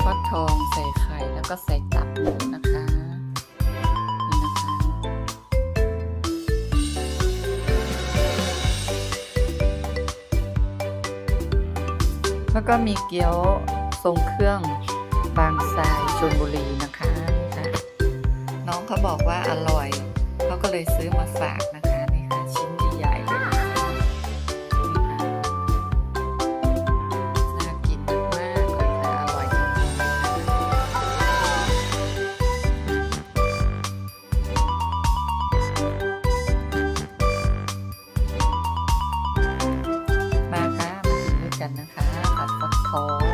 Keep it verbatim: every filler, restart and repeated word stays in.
ฟักทองใส่ไข่แล้วก็ใส่ตับหมูนะคะนี่นะคะแล้วก็มีเกี๊ยวทรงเครื่องบางทรายชลบุรีนะคะนี่ค่ะน้องเขาบอกว่าอร่อยเขาก็เลยซื้อมาฝากนะคะนี่ค่ะชิ้นใหญ่ๆเลยนะคะนี่ค่ะน่ากินมากเลยค่ะอร่อยจริงๆมาค่ะมากินด้วยกันนะคะผัดฟักทอง